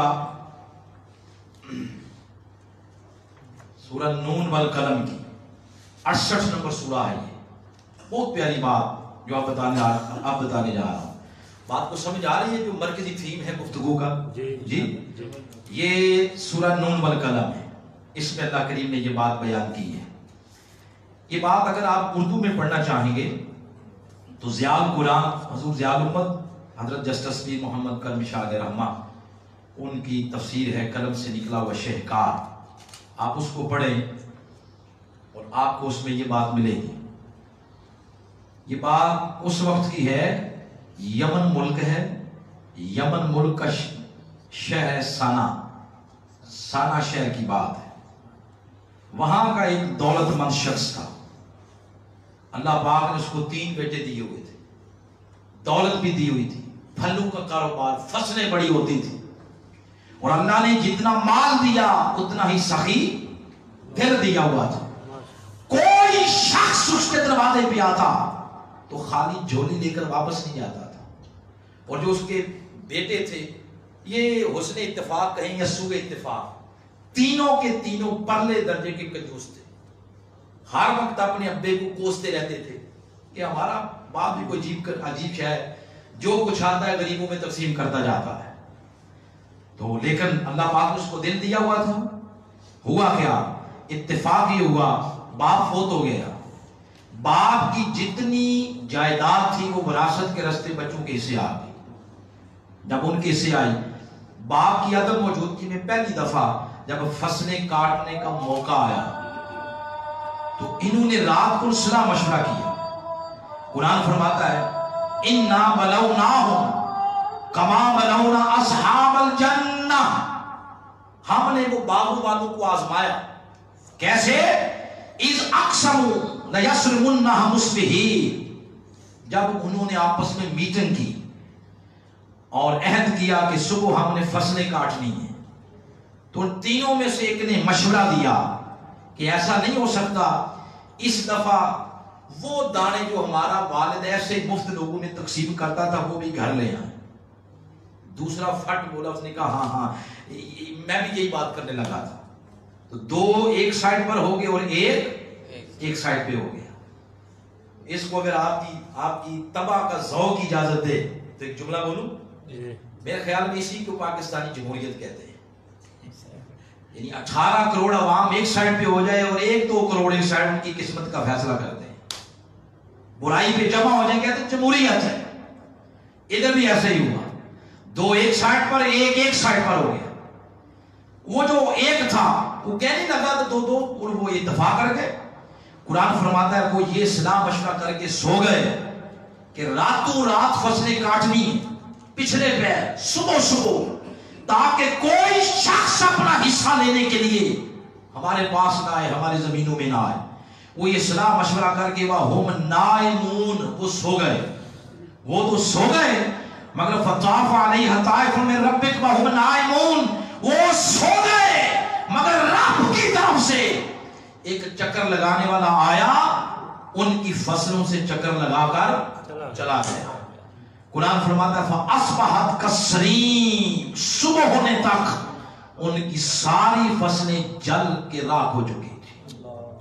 सूरा नून वल कलम की, अड़सठ नंबर सूरा है। ये बहुत प्यारी बात जो आप बताने आप बताने जा रहा हूं। बात को समझ आ रही है जो मरकजी थीम है गुफ्तगू का? जी, जी, जी। ये सूरा नून वल कलम है, इसमें अल्लाह करीम ने ये बात बयान की है। ये बात अगर आप उर्दू में पढ़ना चाहेंगे तो ज़ियाउल कुरान हुज़ूर ज़ियाउल उम्मत हज़रत जस्टिस पीर मोहम्मद करम शाह रहमा, उनकी तफसीर है कलम से निकला हुआ शहकार, आप उसको पढ़ें और आपको उसमें ये बात मिलेगी। ये बात उस वक्त की है, यमन मुल्क है, यमन मुल्क का शहर है साना, साना शहर की बात है। वहां का एक दौलतमंद शख्स था, अल्लाह पाक ने उसको तीन बेटे दिए हुए थे, दौलत भी दी हुई थी, फलों का कारोबार, फसलें बड़ी होती थी, और अल्लाह ने जितना माल दिया उतना ही सखी दिल दिया हुआ था। कोई शख्स उसके दरवाजे पे आता तो खाली झोली लेकर वापस नहीं जाता था। और जो उसके बेटे थे, ये हुस्न इत्तेफाक कहें या सूए इत्तेफाक, तीनों के तीनों परले दर्जे के कंजूस थे। हर वक्त अपने अब्बे को कोसते रहते थे कि हमारा बाप भी कोई अजीब अजीब शय है, जो कुछ आता है गरीबों में तकसीम करता जाता है। तो लेकिन अल्लाह पाक ने उसको दिल दिया हुआ था। हुआ क्या, इत्तेफाक ये हुआ, बाप फोत हो गया, बाप की जितनी जायदाद थी वो विरासत के रास्ते बच्चों के हिस्से आ गई। जब उनके हिस्से आई, बाप की अदम मौजूदगी में पहली दफा जब फसलें काटने का मौका आया तो इन्होंने रात को सलाह मशवरा किया। कुरान फरमाता है इन्ना बलौनाहुम कमा बलौना अस्हाबल जन्नह, हमने वो बागों वालों को आजमाया। कैसे? इज अक्समु लयस्रिमुन्नहा मुस्बिहीन, जब उन्होंने आपस में मीटिंग की और अहद किया कि सुबह हमने फसलें काटनी है, तो तीनों में से एक ने मशवरा दिया कि ऐसा नहीं हो सकता, इस दफा वो दाने जो हमारा वालिद ऐसे मुफ्त लोगों ने तकसीम करता था वो भी घर ले आए। दूसरा फट बोला, उसने कहा हाँ हाँ मैं भी यही बात करने लगा था। तो दो एक साइड पर हो गए और एक एक साइड पे हो गया। इसको अगर आपकी आपकी तबाह का ज़ौक़ की इजाजत दे तो एक जुमला बोलूं, मेरे ख्याल में इसी को पाकिस्तानी जमहूरियत कहते हैं। यानी अठारह करोड़ अवाम एक साइड पे हो जाए और एक दो करोड़ एक साइड उनकी किस्मत का फैसला करते हैं, बुराई पे जमा हो जाए, कहते हैं जमहूरियत है। इधर भी ऐसे ही हुआ, दो एक साइड पर, एक एक साइड पर हो गया। वो जो एक था वो कहने लगा तो दो दो और वो इत्तेफाक कर गए। कुरान फरमाता है वो ये सलाह मशवरा करके सो गए कि रातों रात फसलें काटनी पिछले पैर सुबह सुबह, ताकि कोई शख्स अपना हिस्सा लेने के लिए हमारे पास ना आए, हमारी जमीनों में ना आए। वो ये सलाह मशवरा करके वह होम नाइमून, वो सो गए। वो तो सो गए مگر فطاف علیہ طائف من ربک وہم نائمون، وہ سو گئے مگر رب کی طرف سے ایک چکر لگانے والا آیا، ان کی فصلوں سے چکر لگا کر چلا گیا۔ قرآن فرماتا ہے فَأَصْبَحَتْ كَالصَّرِيمِ، صبح ہونے تک ان کی ساری فصلیں جل کے راکھ ہو چکی تھی۔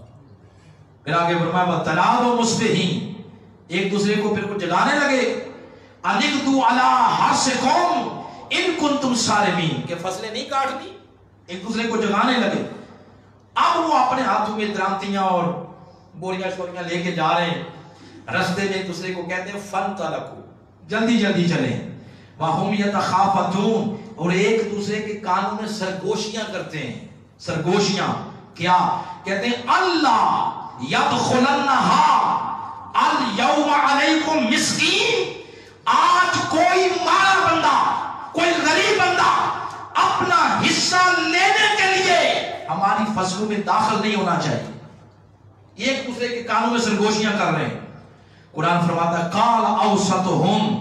پھر آگے فرمایا وَتَنَادَوْا مُصْبِحِينَ، ایک دوسرے کو پھر کو جگانے لگے، اَنِغْدُوا عَلَىٰ حَرْثِكُمْ إِن كُنتُمْ صَارِمِينَ، کہ فصلیں نہیں کاٹنی، ایک دوسرے کو جگانے لگے۔ اب وہ اپنے ہاتھوں میں درامتیاں اور بوریاں شوریاں لے کے جا رہے ہیں، رستے میں ایک دوسرے کو کہتے ہیں فَانْطَلَقُوا، جلدی جلدی چلیں، وَهُمْ يَتَخَافَتُونَ، اور ایک دوسرے کے کانوں میں سرگوشیاں کرتے ہیں۔ سرگوشیاں کیا کہتے ہیں؟ اللہ يَدْخُلَنَّهَا الْيَوْمَ عَلَيْكُمْ مِسْكِينَ، آج کوئی مارا بندہ، کوئی غریب بندہ اپنا حصہ لینے کے لیے ہماری فصلوں میں داخل نہیں ہونا چاہیے۔ ایک دوسرے کے کانوں میں سرگوشیاں کر رہے ہیں۔ قرآن فرماتا ہے قال اوسطہم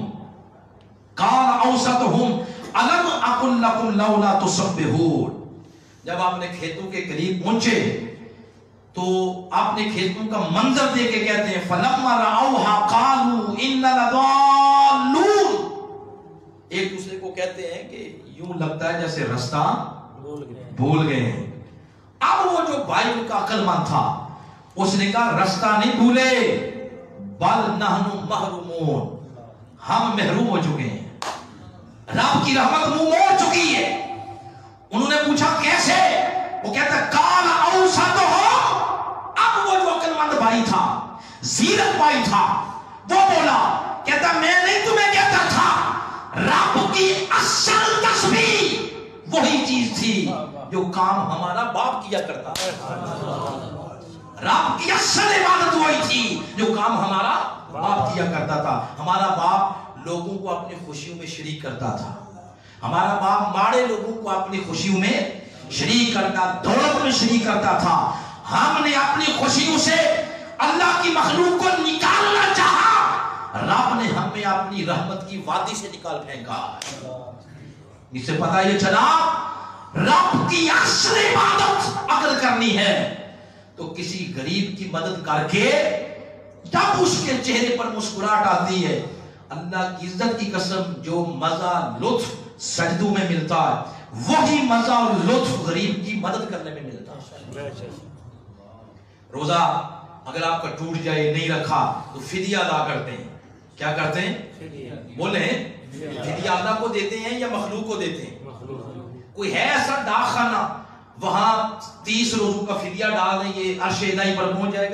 قال اوسطہم الم اقل لکم لولا تسبحون، جب آپ نے کھیتوں کے قریب پہنچے تو آپ نے کھیتوں کا منظر دیکھ کے کہتے ہیں فلما رأوها قالوا ان لضالون، ایک دوسرے کو کہتے ہیں کہ یوں لگتا ہے جیسے رستہ بھول گئے ہیں۔ اب وہ جو بھائی کا عقل مند تھا اس نے کہا رستہ نہیں بھولے، بل نحن محرومون، ہم محروم ہو چکے ہیں، رب کی رحمت منہ موڑ چکی ہے۔ انہوں نے پوچھا کیسے؟ وہ کہتا ہے قال اوسطہم، اب وہ جو عقل مند بھائی تھا، زیرت بھائی تھا، وہ بولا، کہتا میں نہیں تمہیں کہتا تھا رب کی اصل تسبیح وہی چیز تھی جو کام ہمارا باپ کیا کرتا تھا، رب کی اصل عبادت وہی تھی جو کام ہمارا باپ کیا کرتا تھا۔ ہمارا باپ لوگوں کو اپنی خوشیوں میں شریک کرتا تھا، ہمارا باپ ماڑے لوگوں کو اپنی خوشیوں میں شریک کرتا، دولت میں شریک کرتا تھا۔ ہم نے اپنی خوشیوں سے اللہ کی مخلوق کو نکالنا چاہا، رب نے ہمیں اپنی رحمت کی وادی سے نکال پھینکا۔ اس سے پتہ یہ چلا رب کی اصل عبادت اگر کرنی ہے تو کسی غریب کی مدد کر کے جب اس کے چہرے پر مسکراہٹ آتی ہے، اللہ کی عزت کی قسم جو مزہ لطف سجدوں میں ملتا ہے وہی مزہ اور لطف غریب کی مدد کرنے میں ملتا ہے۔ روزہ اگر آپ کا ٹوٹ جائے نہیں رکھا تو فدیہ ادا کرتے ہیں، کیا کرتے ہیں؟ بولیں فدیہ اللہ کو دیتے ہیں یا مخلوق کو دیتے ہیں؟ کوئی ہے ایسا ڈاک خانہ وہاں تیس روزوں کا فدیہ ڈال دیں یہ عرش الہی پر پہنچ جائے گا؟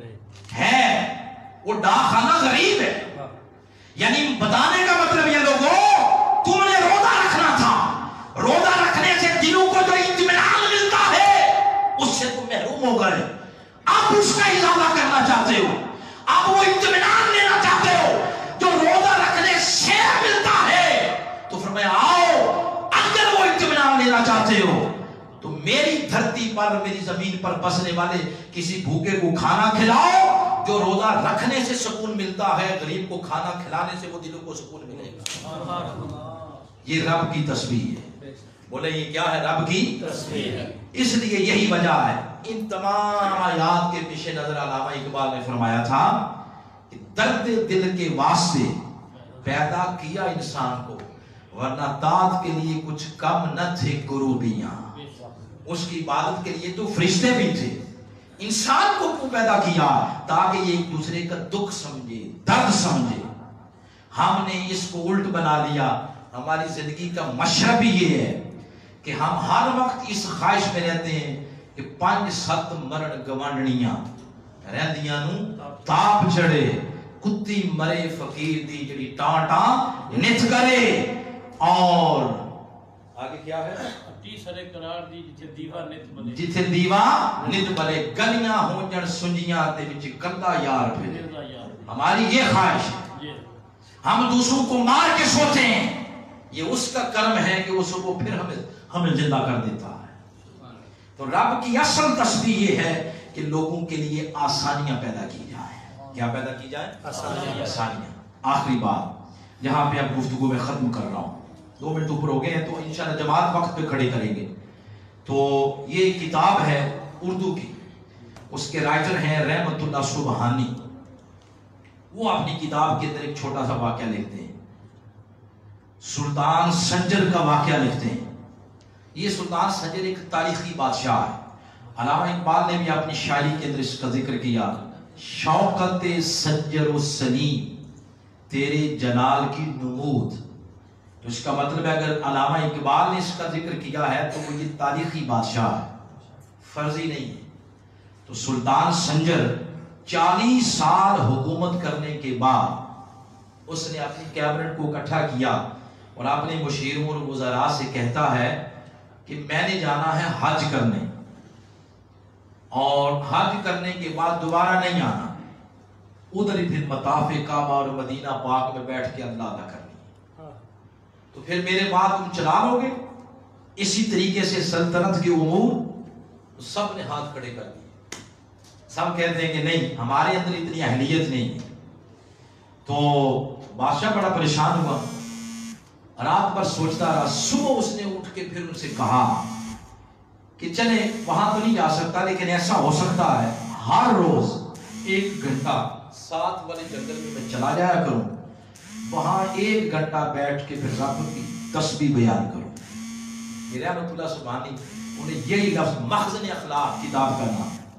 ہے، وہ ڈاک خانہ غریب ہے۔ یعنی بتانے کا مطلب یہ لوگوں تم نے روزہ رکھنا تھا، روزہ رکھنے سے دلوں کو جو اطمینان ملتا ہے اس سے تم محروم ہو گئے، اب اس کا اضافہ کرنا چاہتے ہو، اب وہ اطمینان لینا چاہتے ہو جو روزہ رکھنے سے ملتا ہے، تو فرمایا آؤ اگر وہ اطمینان لینا چاہتے ہو تو میری دھرتی پر میری زمین پر بسنے والے کسی بھوکے کو کھانا کھلاؤ، جو روزہ رکھنے سے سکون ملتا ہے غریب کو کھانا کھلانے سے وہ دلوں کو سکون ملے گا۔ یہ رب کی تسبیح ہے، بولے یہ کیا ہے؟ رب کی تسبیح ہے۔ اس لیے یہی وجہ ہے ان تمام آیات کے پیش نظر علامہ اقبال نے فرمایا تھا کہ درد دل کے واسطے پیدا کیا انسان کو، ورنہ داد کے لیے کچھ کم نہ تھے گروبیاں، اس کی عبادت کے لیے تو فرشتے بھی تھے۔ انسان کو کیوں پیدا کیا؟ تاکہ یہ ایک دوسرے کا دکھ سمجھے، درد سمجھے۔ ہم نے اس کو الٹ بنا لیا، ہماری زندگی کا مشرب ہی یہ ہے کہ ہم ہر وقت اس خواہش میں رہتے ہیں کہ پانچ ست مرن گوانڈنیاں رہندیاں نو تاپ چڑھے، کتی مرے فقیر دی جڑی ٹاں ٹاں نت کرے، اور آگے کیا ہے؟ تیسرے قرار دی جتھے دیوا نت بلے، جتھے دیوا نت بلے، گلیاں ہوں جن سنجیاں تے وچ کلا یار پھرے۔ ہماری یہ خواہش ہے، ہم دوسروں کو مار کے سوتے ہیں، یہ اس کا کرم ہے کہ وہ صبح پھر ہمیں ہمیں زندہ کر دیتا ہے۔ تو رب کی اصل تسبیح یہ ہے کہ لوگوں کے لیے آسانیاں پیدا کی جائیں۔ کیا پیدا کی جائیں؟ آسانیاں۔ آخری بات، जहाँ पे अब गुफ्तगू में ख़त्म कर रहा हूँ, दो मिनट ऊपर हो गए हैं, तो इंशाल्लाह जमात वक्त पे खड़े करेंगे। तो ये किताब है उर्दू की, उसके राइटर हैं रहमतुल्लाह सुबहानी। वो अपनी किताब के अंदर एक छोटा सा वाक़या लिखते हैं, सुल्तान संजर का वाक़या लिखते हैं। ये सुल्तान संजर एक तारीखी बादशाह है। अल्लामा इकबाल ने भी अपनी शायरी के अंदर इसका जिक्र किया, शौकत संजर सलीम तेरे जलाल की नमूद। तो इसका मतलब है अगर अल्लामा इकबाल ने इसका जिक्र किया है तो वो ये तारीखी बादशाह है, फर्जी नहीं है। तो सुल्तान संजर चालीस साल हुकूमत करने के बाद उसने अपनी कैबिनेट को इकट्ठा किया और अपने मुशीरों और वज़रा से कहता है कि मैंने जाना है हज करने, और हज करने के बाद दोबारा नहीं आना, उधर ही फिर मताफ़ काबा और मदीना पाक में बैठ के अल्लाह अदा करनी। तो फिर मेरे बाद तुम चला लोगे इसी तरीके से सल्तनत के उमूर। तो सब ने हाथ खड़े कर दिए, सब कहते हैं कि नहीं, हमारे अंदर इतनी अहलियत नहीं है। तो बादशाह बड़ा परेशान हुआ, रात भर सोचता रहा। सुबह उसने उठ के फिर उनसे कहा कि चले, वहां तो नहीं जा सकता लेकिन ऐसा हो सकता है हर रोज एक घंटा साथ वाले जंगल में मैं चला जाया करूं, वहां एक घंटा बैठ के फिर रब की तस्बीह बयान करूं। ये रहमतुल्लाह सुबहानी, उन्हें यही लफ्ज मखज़न अखलाक किताब का नाम है।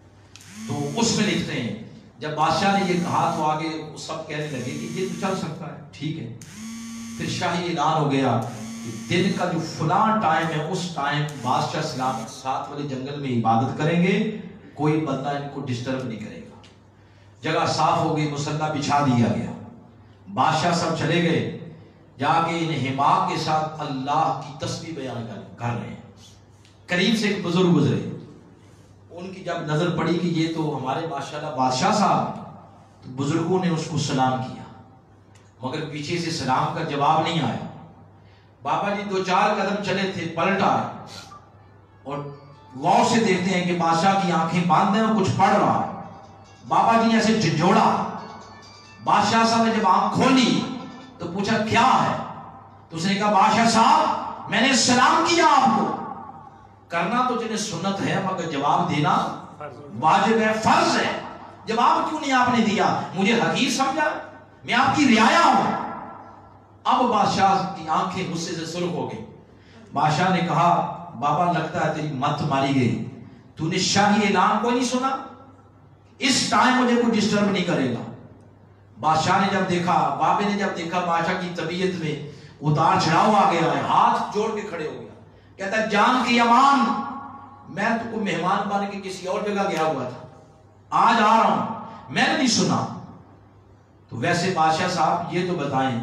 तो उसमें लिखते हैं जब बादशाह ने ये कहा तो आगे सब कहने लगे कि ये तो चल सकता है, ठीक है। फिर शाही ऐलान हो गया कि दिन का जो फलां टाइम है उस टाइम बादशाह सलामत साथ वाले जंगल में इबादत करेंगे, कोई बंदा इनको डिस्टर्ब नहीं करेगा। जगह साफ हो गई, मुसल्ला बिछा दिया गया, बादशाह सब चले गए, जाके इन हिमा के साथ अल्लाह की तस्बीह बयान कर रहे हैं। करीब से एक बुजुर्ग गुजरे, उनकी जब नजर पड़ी कि ये तो हमारे माशाल्लाह बादशाह साहब, तो बुजुर्गों ने उसको सलाम किया, मगर पीछे से सलाम का जवाब नहीं आया। बाबा जी दो चार कदम चले थे, पलट आए और गौर से देखते हैं कि बादशाह की आंखें बंद हैं और कुछ पढ़ रहा है। बाबा जी ने ऐसे झिझोड़ा, बादशाह साहब ने जब आंख खोली तो पूछा क्या है, तो उसने कहा बादशाह साहब मैंने सलाम किया आपको, करना तो जिन्हें सुन्नत है मगर जवाब देना वाजिब है, फर्ज है, जवाब क्यों नहीं आपने दिया, मुझे हकीर समझा, मैं आपकी रियाया हूं। अब बादशाह की आंखें गुस्से से सुर्ख हो गई। बादशाह ने कहा बाबा लगता है तेरी मत मारी गई, तूने शाही ऐलान कोई नहीं सुना, इस टाइम मुझे कोई डिस्टर्ब नहीं करेगा। बादशाह ने जब देखा, बाबे ने जब देखा बादशाह की तबीयत में उतार चढ़ाव आ गया है, हाथ जोड़ के खड़े हो गया, कहता है जान की अमान, मैं तो कोई मेहमान बन के किसी और जगह गया हुआ था, आज आ रहा हूं, मैंने नहीं सुना। तो वैसे बादशाह साहब ये तो बताएं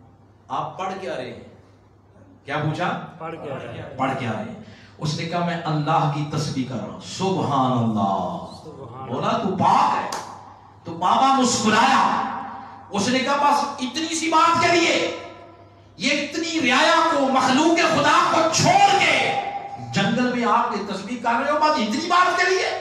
आप पढ़ क्या रहे हैं, क्या पूछा, पढ़ क्या रहे हैं? पढ़ क्या रहे हैं? उसने कहा मैं अल्लाह की तस्बीह कर रहा हूं। सुभान अल्लाह, बोला तू पाक है। तो बाबा मुस्कुराया, उसने कहा बस इतनी सी बात के लिए ये इतनी रियाया को, मखलूक खुदा को छोड़ के जंगल में आके तस्बीह कर रहे हो, बस इतनी बात के लिए?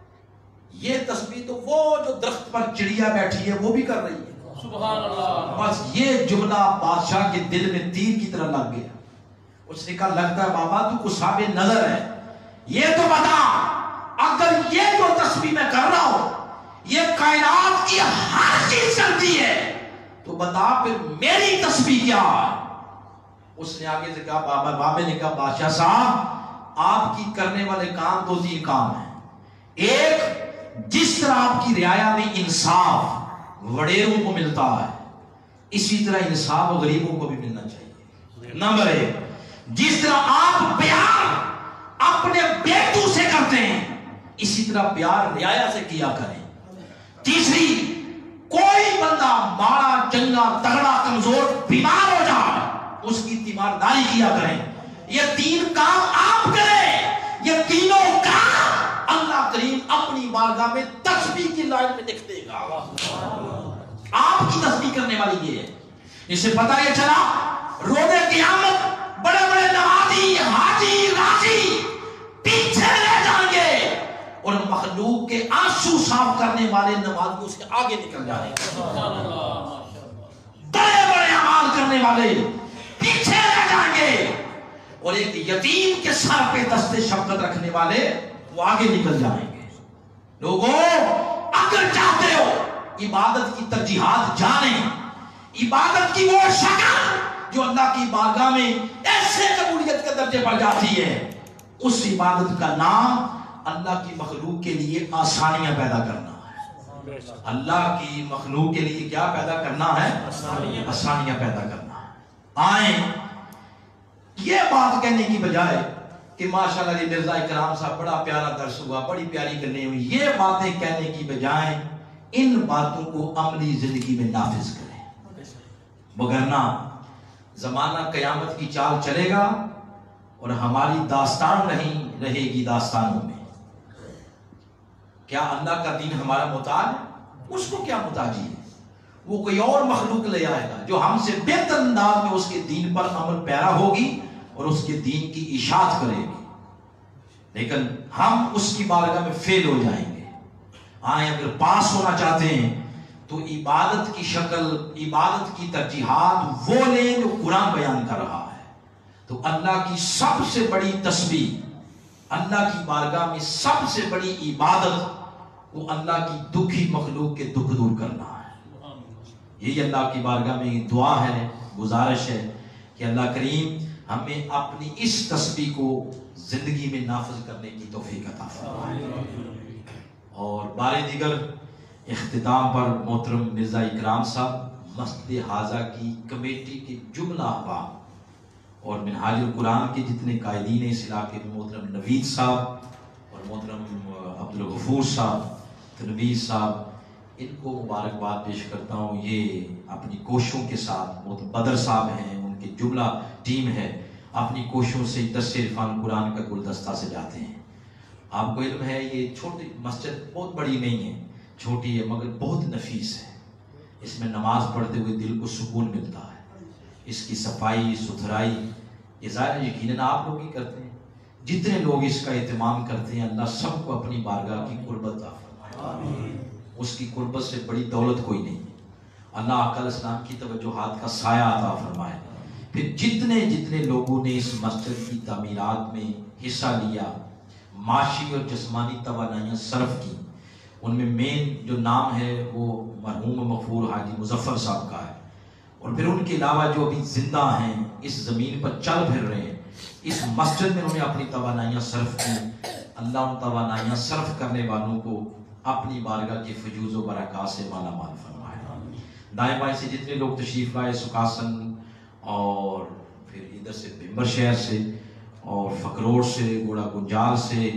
ये तस्बीह तो वो जो दरख्त पर चिड़िया बैठी है वो भी कर रही है। सुभान अल्लाह। बस ये जुमला बादशाह के दिल में तीर की तरह लग गया। उसने कहा लगता है बाबा तू कुसाबे नजर है, ये तो बता अगर ये जो तस्बीह मैं कर रहा हूं ये कायनात की हर चीज करती है तो बता फिर मेरी तस्बीह क्या है। उसने आगे से कहा, बाबा बाबे ने कहा बादशाह साहब आपकी करने वाले काम दो तीन काम है। एक, जिस तरह आपकी रियाया में इंसाफ वडेरों को मिलता है इसी तरह इंसाफ गरीबों को भी मिलना चाहिए। नंबर एक, जिस तरह आप प्यार अपने बेटू से करते हैं इसी तरह प्यार रियाया से किया करें। तीसरी, कोई बंदा माड़ा चंगा तगड़ा कमजोर बीमार हो जाए उसकी तीमारदारी किया करें। ये तीन काम आप करें, ये तीनों काम अल्लाह करीम अपनी बारगाह में तस्बीह की लाइन में लिख देगा। आपकी तस्बीह करने वाली ये है। इससे पता ये चला रोज़े क़यामत बड़े बड़े नमाजी हाजी राजी पीछे रह जाएंगे और मखलूक के आंसू साफ करने वाले नमाजियों से आगे निकल जाएंगे। बड़े बड़े استعمال کرنے والے پیچھے رہ جائیں گے، اور ایک یتیم کے سر پہ دست شفقت رکھنے والے وہ آگے نکل جائیں گے۔ لوگوں اگر چاہتے ہو عبادت کی ترجیحات جانیں، عبادت کی وہ شکل جو اللہ کی بارگاہ میں ایسے قبولیت کے درجے پر جاتی ہے، اس عبادت کا نام اللہ کی مخلوق کے لیے آسانیاں پیدا کرنا ہے۔ اللہ کی مخلوق کے لیے کیا پیدا کرنا ہے؟ آسانیاں پیدا کرنا ہے۔ آئیں یہ بات کہنے کی بجائے کہ ماشاءاللہ علی مرزا اکرام صاحب بڑا پیارا درس ہوا، بڑی پیاری گلیں ہوئی، یہ باتیں کہنے کی بجائے ان باتوں کو عملی زندگی میں نافذ کریں، وگرنہ زمانہ قیامت کی چال چلے گا اور ہماری داستان نہیں رہے گی داستانوں میں۔ کیا اللہ کا دین ہمارا محتاج ہے؟ اس کو کیا محتاجی ہے؟ وہ کوئی اور مخلوق لے آئے گا جو ہم سے بہتر انداز میں اس کے دین پر عمل پیرا ہوگی اور اس کے دین کی اشاعت کرے گی، لیکن ہم اس کی بارگاہ میں فیل ہو جائیں گے۔ آئیں اگر پاس ہونا چاہتے ہیں تو عبادت کی شکل، عبادت کی ترجیحات وہ لیں جو قرآن بیان کر رہا ہے۔ تو اللہ کی سب سے بڑی تسبیح، اللہ کی بارگاہ میں سب سے بڑی عبادت وہ اللہ کی دکھی مخلوق کے دکھ دور کرنا ہے۔ یہی اللہ کی بارگاہ میں دعا ہے، گزارش ہے کہ اللہ کریم ہمیں اپنی اس تسبیح کو زندگی میں نافذ کرنے کی توفیق عطا فرمائے۔ اور بار دیگر اختتام پر محترم مرزا اکرام صاحب مسجد حاضہ کی کمیٹی کے جملہ احباب اور منہاج القرآن کے جتنے قائدین اس علاقے میں، محترم نوید صاحب اور محترم عبدالغفور صاحب، تنویر صاحب، ان کو مبارکباد پیش کرتا ہوں۔ یہ اپنی کوششوں کے ساتھ، محترم بدر صاحب ہیں، ان کی جملہ ٹیم ہے، اپنی کوششوں سے درس عرفان قرآن کا گلدستہ سجاتے ہیں۔ آپ کو علم ہے یہ چھوٹی مسجد بہت بڑی نہیں ہے، چھوٹی ہے مگر بہت نفیس ہے۔ اس میں نماز پڑھتے ہوئے دل کو سکون ملتا ہے۔ اس کی صفائی ستھرائی یہ ظاہر یقیناً آپ لوگ ہی کرتے ہیں، جتنے لوگ اس کا اہتمام کرتے ہیں، اللہ سب کو اپنی بارگاہ کی قربت عطا فرمائے۔ اس کی قربت سے بڑی دولت کوئی نہیں۔ اللہ آقا علیہ السلام کی توجہات کا سایہ عطا فرمائے۔ پھر جتنے جتنے لوگوں نے اس مسجد کی تعمیرات میں حصہ لیا، معاشی اور جسمانی توانائیاں صرف کی، ان میں مین جو نام ہے وہ مرحوم مغفور حاجی مظفر صاحب کا ہے، اور پھر ان کے علاوہ جو ابھی زندہ ہیں، اس زمین پر چل پھر رہے ہیں، اس مسجد میں انہوں نے اپنی توانائیاں صرف کی۔ اللہ ان توانائیاں صرف کرنے والوں کو اپنی بارگاہ کے فیوز و برکات سے مالا مال فرمائے۔ دائیں بائیں سے جتنے لوگ تشریف لائے، سکاسن اور پھر ادھر سے بھمبر شہر سے اور فکروڑ سے، گوڑا گنجال سے،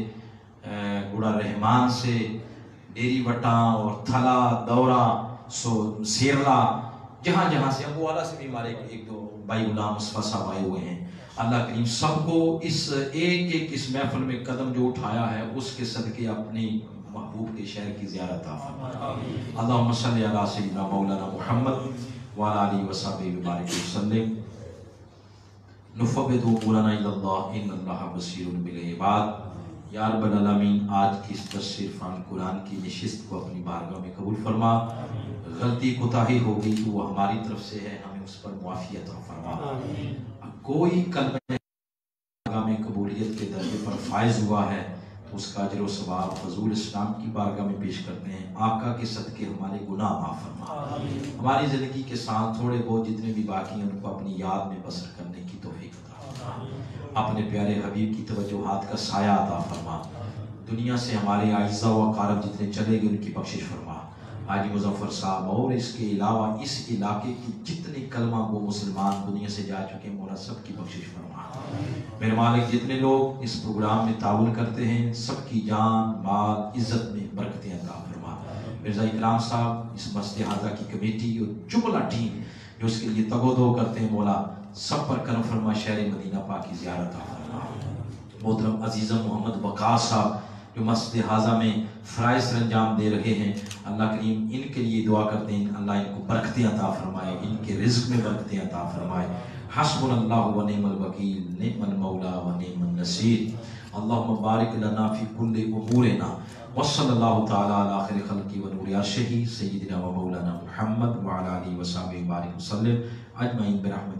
گوڑا رحمان سے، ڈیری وٹاں اور تھلا دورہ سو سیرلا، جہاں جہاں سے، ابو والا سے بھی ہمارے ایک دو بھائی غلام مصطفیٰ صاحب آئے ہوئے ہیں۔ اللہ کریم سب کو اس ایک ایک اس محفل میں قدم جو اٹھایا ہے اس کے صدقے اپنی محبوب کے شہر کی زیارت عطا فرمائے۔ اللہم صلی علی سیدنا مولانا محمد وعلی آلہ وصحبہ وبارک وسلم۔ نفوض امورنا الی اللہ ان اللہ بصیر بالعباد۔ یا رب العالمین، آج کی اس درس عرفان قرآن کی نشست کو اپنی بارگاہ میں قبول فرما۔ غلطی کوتاہی ہوگی تو وہ ہماری طرف سے ہے، ہمیں اس پر معافی عطا فرما۔ کوئی کلمہ بارگاہ میں قبولیت کے درجے پر فائز ہوا ہے تو اس کا اجر و ثواب حضور اسلام کی بارگاہ میں پیش کرتے ہیں۔ آقا کے صدقے ہمارے گناہ معاف فرما۔ ہماری زندگی کے ساتھ تھوڑے بہت جتنے بھی باقی ہیں ان کو اپنی یاد میں بسر کرنے کی توفیق عطا فرما۔ اپنے پیارے حبیب کی توجہات کا سایہ عطا فرما۔ دنیا سے ہمارے اعزاء و اقارب جتنے چلے گئے ان کی بخشش فرما۔ حاجی مظفر صاحب اور اس کے علاوہ اس علاقے کی جتنے کلمہ گو مسلمان دنیا سے جا چکے ہیں، مولا سب کی بخشش فرما۔ میرے مالک جتنے لوگ اس پروگرام میں تعاون کرتے ہیں، سب کی جان مال عزت میں برکتیں عطا فرما۔ مرزا اکرام صاحب، اس مسجد حاضہ کی کمیٹی اور جملہ ٹیم جو اس کے لیے تگ و دو کرتے ہیں، مولا سب پر کرم فرما، شہر مدینہ پاک کی زیارت عطا فرما۔ محترم عزیزہ محمد وقاص صاحب جو مسجد حاضہ میں فرائض سر انجام دے رہے ہیں، اللہ کریم ان کے لیے دعا کرتے ہیں، اللہ ان کو برکتیں عطا فرمائے، ان کے رزق میں برکتیں عطا فرمائے۔ حسبنا اللہ و نعم الوکیل، نعم المولا و نعم النصیر۔ اللہم بارک لنا فی کل امورنا، وصلی اللہ تعالی علی خیر خلقہ و نور عرشہ سیدنا و مولانا محمد۔ محمد وعلى آله وصحبه وبارك وسلم اجمعین برحمتک